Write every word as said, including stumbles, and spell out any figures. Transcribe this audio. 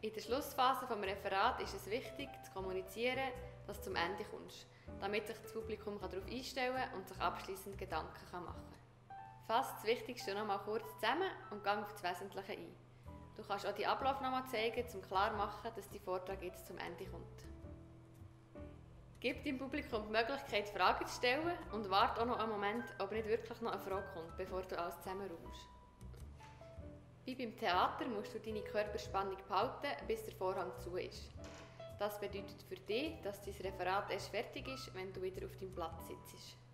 In der Schlussphase des Referats ist es wichtig, zu kommunizieren, dass du zum Ende kommst, damit sich das Publikum darauf einstellen kann und sich abschließend Gedanken machen kann. Fass das Wichtigste noch mal kurz zusammen und geh auf das Wesentliche ein. Du kannst auch die Ablauf noch mal zeigen, um klar zu machen, dass dein Vortrag jetzt zum Ende kommt. Gib deinem Publikum die Möglichkeit, Fragen zu stellen und warte auch noch einen Moment, ob nicht wirklich noch eine Frage kommt, bevor du alles zusammenräumst. Wie beim Theater musst du deine Körperspannung behalten, bis der Vorhang zu ist. Das bedeutet für dich, dass dein Referat erst fertig ist, wenn du wieder auf deinem Platz sitzt.